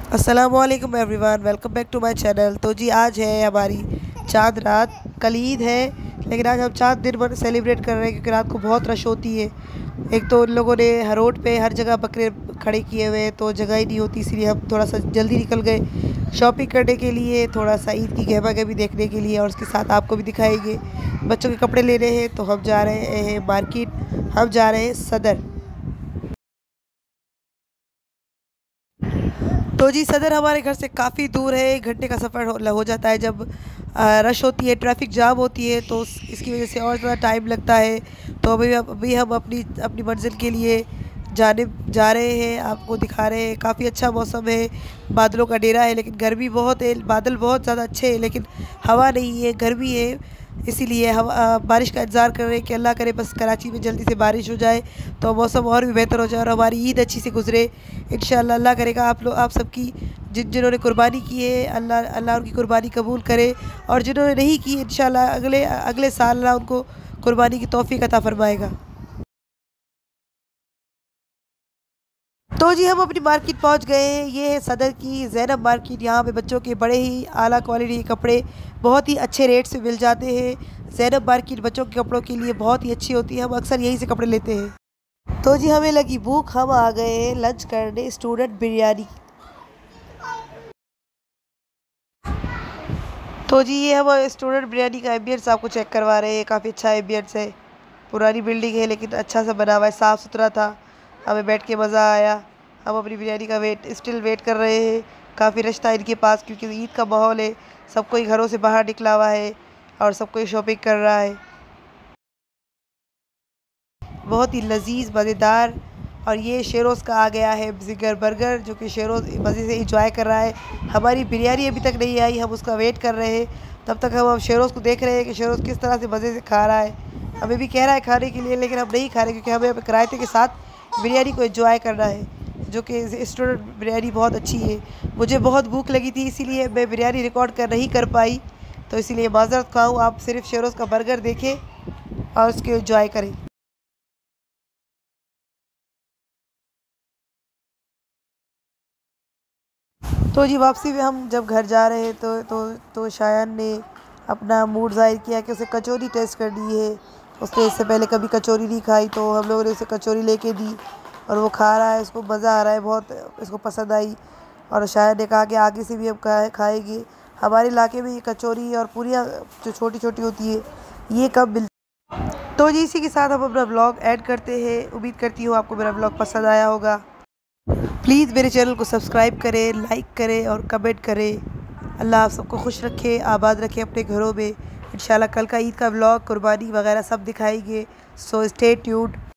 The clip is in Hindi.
अस्सलामुअलैकुम everyone, welcome back to my channel. तो जी आज है हमारी चाँद रात। कल ईद है लेकिन आज हम चाँद दिन भर सेलिब्रेट कर रहे हैं क्योंकि रात को बहुत रश होती है। एक तो उन लोगों ने हर रोड पे हर जगह बकरे खड़े किए हुए हैं तो जगह ही नहीं होती, इसलिए हम थोड़ा सा जल्दी निकल गए शॉपिंग करने के लिए, थोड़ा सा ईद की गहमा गहमी देखने के लिए और उसके साथ आपको भी दिखाएंगे। बच्चों के कपड़े लेने हैं तो हम जा रहे हैं मार्केट, हम जा रहे हैं सदर। तो जी सदर हमारे घर से काफ़ी दूर है, 1 घंटे का सफ़र हो जाता है। जब रश होती है, ट्रैफिक जाम होती है तो इसकी वजह से और ज़्यादा टाइम लगता है। तो अभी हम अपनी अपनी मंजिल के लिए जाने जा रहे हैं, आपको दिखा रहे हैं। काफ़ी अच्छा मौसम है, बादलों का डेरा है लेकिन गर्मी बहुत है। बादल बहुत ज़्यादा अच्छे हैं लेकिन हवा नहीं है, गर्मी है। इसीलिए हम बारिश का इंतज़ार कर रहे हैं कि अल्लाह करे बस कराची में जल्दी से बारिश हो जाए तो मौसम और भी बेहतर हो जाए और हमारी ईद अच्छी से गुजरे इंशाअल्लाह। अल्लाह करेगा आप सबकी जिन्होंने कुर्बानी की है, अल्लाह अल्लाह उनकी कुर्बानी कबूल करे, और जिन्होंने नहीं की इंशाअल्लाह अगले अगले साल अल्लाह उनको कुर्बानी की तौफीक अता फरमाएगा। तो जी हम अपनी मार्केट पहुंच गए हैं। ये है सदर की ज़ैनब मार्केट। यहाँ पे बच्चों के बड़े ही आला क्वालिटी के कपड़े बहुत ही अच्छे रेट से मिल जाते हैं। ज़ैनब मार्केट बच्चों के कपड़ों के लिए बहुत ही अच्छी होती है, हम अक्सर यहीं से कपड़े लेते हैं। तो जी हमें लगी भूख, हम आ गए हैं लंच करने स्टूडेंट बिरयानी। तो जी ये हम स्टूडेंट बिरयानी का एम्बियंस आपको चेक करवा रहे हैं। काफ़ी अच्छा एम्बियंस है, पुरानी बिल्डिंग है लेकिन अच्छा सा बना हुआ है, साफ़ सुथरा था, हमें बैठ के मज़ा आया। हम अपनी बिरयानी का स्टिल वेट कर रहे हैं। काफ़ी रश था इनके पास क्योंकि ईद का माहौल है, सब कोई घरों से बाहर निकला हुआ है और सब कोई शॉपिंग कर रहा है। बहुत ही लजीज मज़ेदार। और ये शेरोज़ का आ गया है ज़िगर बर्गर, जो कि शेरोज़ मज़े से इंजॉय कर रहा है। हमारी बिरयानी अभी तक नहीं आई, हम उसका वेट कर रहे हैं। तब तक हम शेरोज़ को देख रहे हैं कि शेरोज़ किस तरह से मज़े से खा रहा है। हमें भी कह रहा है खाने के लिए लेकिन हम नहीं खा रहे क्योंकि हमें किराए के साथ बिरयानी को एंजॉय करना है, जो कि स्टूडेंट बिरयानी बहुत अच्छी है। मुझे बहुत भूख लगी थी इसीलिए मैं बिरयानी रिकॉर्ड नहीं कर पाई, तो इसीलिए माज़रत खाऊँ। आप सिर्फ शेरोज़ का बर्गर देखें और उसको एंजॉय करें। तो जी वापसी में हम जब घर जा रहे हैं तो शायान ने अपना मूड ज़ाहिर किया कि उसे कचौरी टेस्ट करनी है। उसने इससे पहले कभी कचौरी नहीं खाई तो हम लोगों ने उसे कचौरी लेके दी और वो खा रहा है, उसको मज़ा आ रहा है, बहुत इसको पसंद आई। और शायद ने कहा कि आगे से भी हम खाएंगे। हमारे इलाके में ये कचौरी और पूरियाँ जो छोटी छोटी होती है ये कब मिलती। तो जी इसी के साथ हम अपना ब्लॉग ऐड करते हैं। उम्मीद करती हूँ आपको मेरा ब्लॉग पसंद आया होगा। प्लीज़ मेरे चैनल को सब्सक्राइब करें, लाइक करें और कमेंट करें। अल्लाह आप सबको खुश रखे, आबाद रखे अपने घरों में। इंशाल्लाह कल का ईद का व्लॉग, कुर्बानी वगैरह सब दिखाएंगे। So stay tuned.